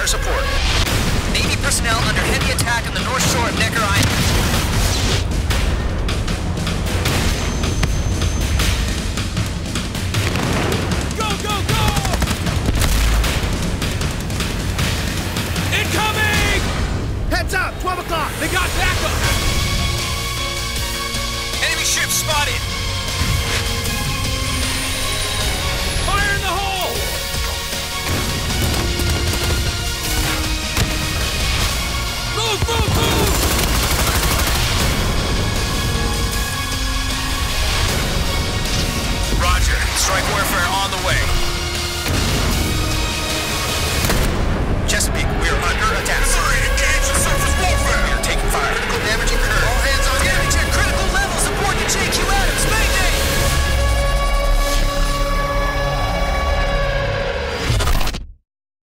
fire support. Navy personnel under heavy attack on the north shore of Necker Island. Go, go, go! Incoming! Heads up, 12 o'clock. They got backup! Enemy ship spotted! Fire in the hole! Move, move, move! Roger. Strike warfare on the way.